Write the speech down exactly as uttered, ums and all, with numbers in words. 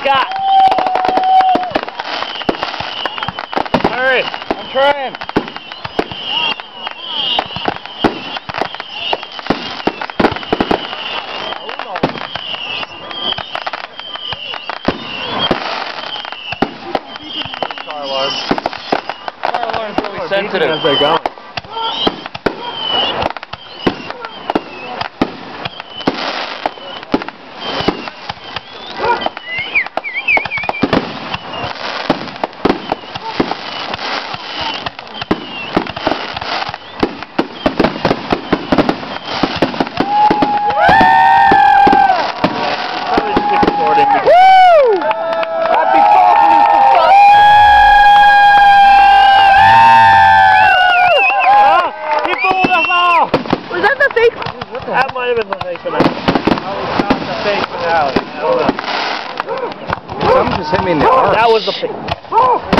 got? Hurry, I'm trying. Car alarm. Car alarm's really sensitive. As they're going. That might have been the fake finale. Oh, it's not the fake finale. I don't know. Something just hit me in the arm. That was the fake.